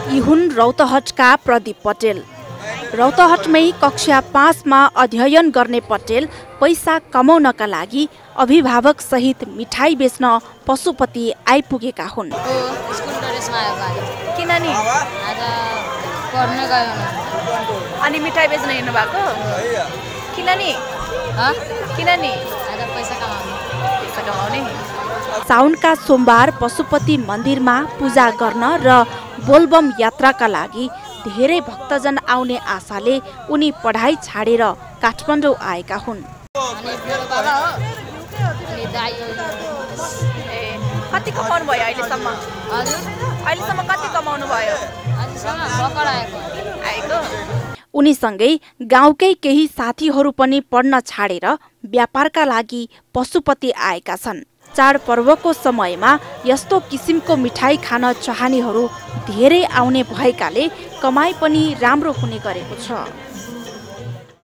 यी हुन् रौतहटका प्रदीप पटेल। रौतहटमै कक्षा 5 मा अध्ययन गर्ने पटेल पैसा कमाउनका लागि अभिभावक सहित मिठाई बेच्न पशुपति आइपुगेका हुन्। किन नि अनि मिठाई बेच्न हिँड्नु भएको? किन नि पैसा कमाउने। साउनका सोमबार पशुपति मन्दिरमा पूजा गर्न र बोलबम यात्राका लागि धेरै भक्तजन आउने आशाले उनी पढाइ छाडेर काठमाडौँ आएका हुन्। कति कमाउनु भयो अहिलेसम्म? अहिलेसम्म कति कमाउनु भयो? उनीसँगै गाउँकै केही साथीहरू पनि पढ्न छाडेर व्यापारका लागि पशुपति आएका छन्। चाडपर्वको समयमा यस्तो किसिमको मिठाई खान चाहनेहरू धेरै आउने भएकाले कमाई पनि राम्रो हुने गरेको छ।